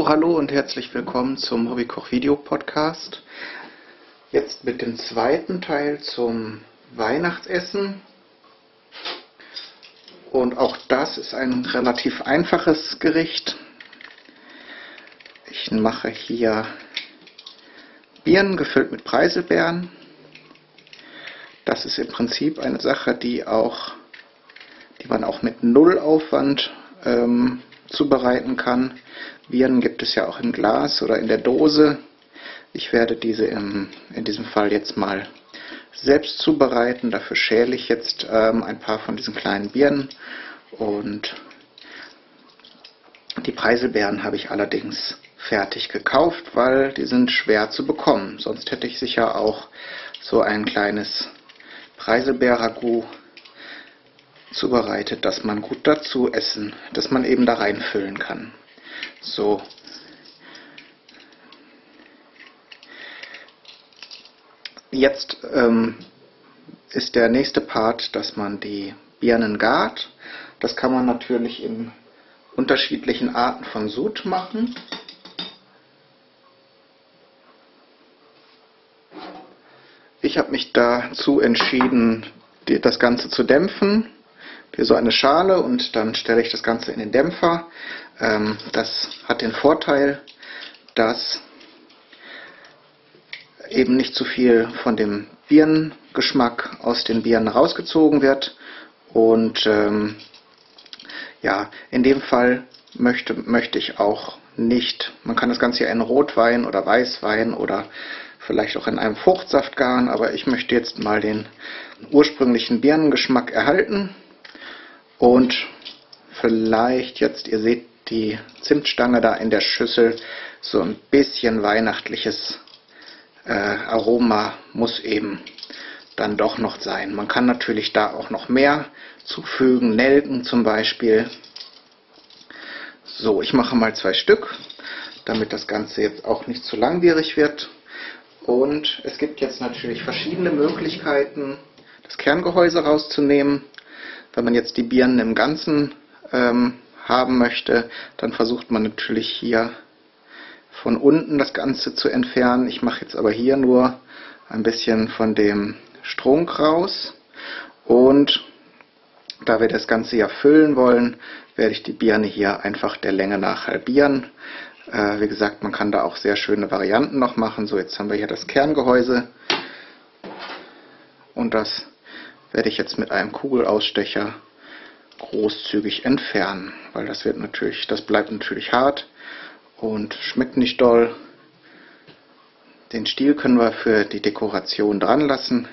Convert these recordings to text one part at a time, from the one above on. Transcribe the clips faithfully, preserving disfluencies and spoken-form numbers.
So, hallo und herzlich willkommen zum Hobbykoch-Video-Podcast. Jetzt mit dem zweiten Teil zum Weihnachtsessen. Und auch das ist ein relativ einfaches Gericht. Ich mache hier Birnen gefüllt mit Preiselbeeren. Das ist im Prinzip eine Sache, die auch, die man auch mit null Aufwand ähm, zubereiten kann. Birnen gibt es ja auch im Glas oder in der Dose. Ich werde diese im, in diesem Fall jetzt mal selbst zubereiten. Dafür schäle ich jetzt ähm, ein paar von diesen kleinen Birnen. Und die Preiselbeeren habe ich allerdings fertig gekauft, weil die sind schwer zu bekommen. Sonst hätte ich sicher auch so ein kleines Preiselbeer-Ragout zubereitet, dass man gut dazu essen, dass man eben da reinfüllen kann. So. Jetzt ähm, ist der nächste Part, dass man die Birnen gart. Das kann man natürlich in unterschiedlichen Arten von Sud machen. Ich habe mich dazu entschieden, die, das Ganze zu dämpfen. Hier so eine Schale und dann stelle ich das Ganze in den Dämpfer. Ähm, das hat den Vorteil, dass eben nicht zu viel von dem Birnengeschmack aus den Birnen rausgezogen wird. Und ähm, ja, in dem Fall möchte, möchte ich auch nicht, man kann das Ganze ja in Rotwein oder Weißwein oder vielleicht auch in einem Fruchtsaft garen, aber ich möchte jetzt mal den ursprünglichen Birnengeschmack erhalten und vielleicht jetzt, ihr seht die Zimtstange da in der Schüssel, so ein bisschen weihnachtliches äh, Aroma muss eben dann doch noch sein. Man kann natürlich da auch noch mehr zufügen, Nelken zum Beispiel. So, ich mache mal zwei Stück, damit das Ganze jetzt auch nicht zu langwierig wird. Und es gibt jetzt natürlich verschiedene Möglichkeiten, das Kerngehäuse rauszunehmen. Wenn man jetzt die Birnen im Ganzen ähm, haben möchte, dann versucht man natürlich hier von unten das Ganze zu entfernen. Ich mache jetzt aber hier nur ein bisschen von dem Strunk raus. Und da wir das Ganze ja füllen wollen, werde ich die Birne hier einfach der Länge nach halbieren. Äh, wie gesagt, man kann da auch sehr schöne Varianten noch machen. So, jetzt haben wir hier das Kerngehäuse. Und das werde ich jetzt mit einem Kugelausstecher großzügig entfernen, weil das wird natürlich, das bleibt natürlich hart und schmeckt nicht doll. Den Stiel können wir für die Dekoration dran lassen.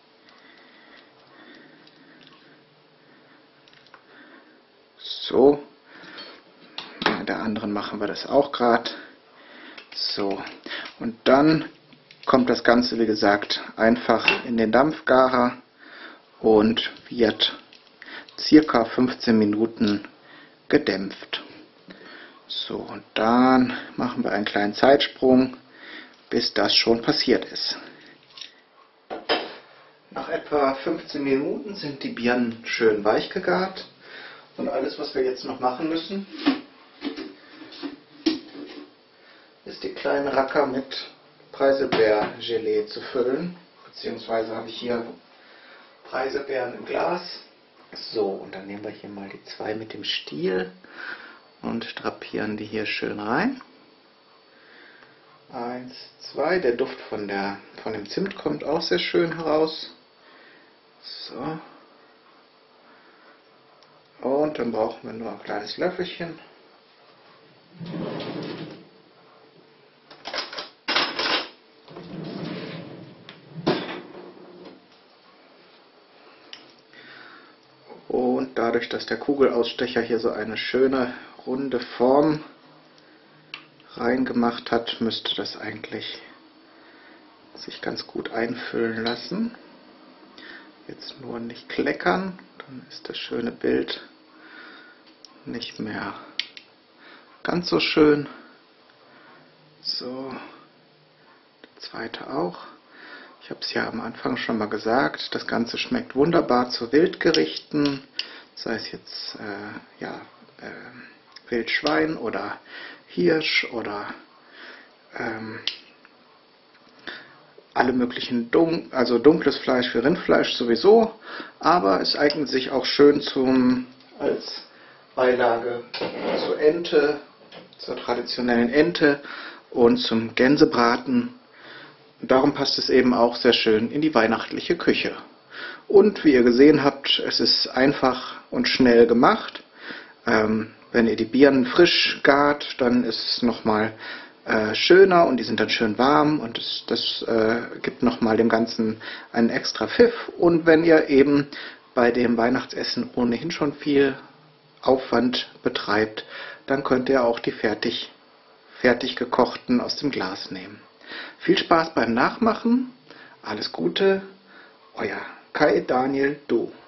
So, bei der anderen machen wir das auch gerade. So, und dann kommt das Ganze, wie gesagt, einfach in den Dampfgarer und wird circa fünfzehn Minuten gedämpft. So, und dann machen wir einen kleinen Zeitsprung, bis das schon passiert ist. Nach etwa fünfzehn Minuten sind die Birnen schön weich gegart und alles, was wir jetzt noch machen müssen, ist die kleinen Racker mit Preiselbeergelee zu füllen, beziehungsweise habe ich hier Preiselbeeren im Glas. So, und dann nehmen wir hier mal die zwei mit dem Stiel und drapieren die hier schön rein. Eins, zwei, der Duft von, der, von dem Zimt kommt auch sehr schön heraus. So. Und dann brauchen wir nur ein kleines Löffelchen. Und dadurch, dass der Kugelausstecher hier so eine schöne runde Form reingemacht hat, müsste das eigentlich sich ganz gut einfüllen lassen. Jetzt nur nicht kleckern, dann ist das schöne Bild nicht mehr ganz so schön. So, der zweite auch. Ich habe es ja am Anfang schon mal gesagt, das Ganze schmeckt wunderbar zu Wildgerichten, sei es jetzt äh, ja, äh, Wildschwein oder Hirsch oder ähm, alle möglichen, Dun also dunkles Fleisch für Rindfleisch sowieso, aber es eignet sich auch schön zum als Beilage zur Ente, zur traditionellen Ente und zum Gänsebraten. Darum passt es eben auch sehr schön in die weihnachtliche Küche. Und wie ihr gesehen habt, es ist einfach und schnell gemacht. Ähm, wenn ihr die Birnen frisch gart, dann ist es nochmal äh, schöner und die sind dann schön warm und das, das äh, gibt nochmal dem Ganzen einen extra Pfiff. Und wenn ihr eben bei dem Weihnachtsessen ohnehin schon viel Aufwand betreibt, dann könnt ihr auch die fertig, fertig gekochten aus dem Glas nehmen. Viel Spaß beim Nachmachen, alles Gute, euer Kai Daniel Du.